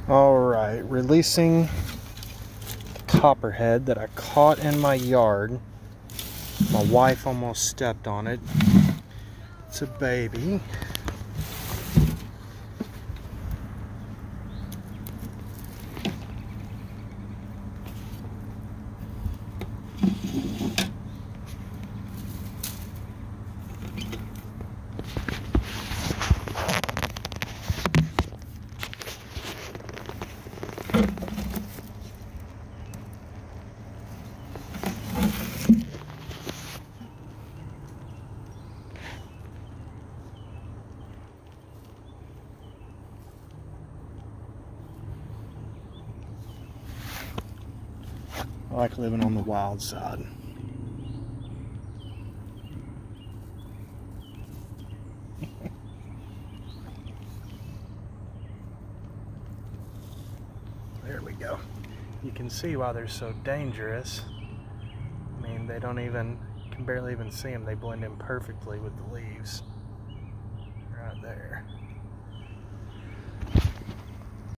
Alright, releasing the copperhead that I caught in my yard. My wife almost stepped on it. It's a baby. I like living on the wild side. There we go. You can see why they're so dangerous. I mean, they don't even, you can barely even see them. They blend in perfectly with the leaves. Right there.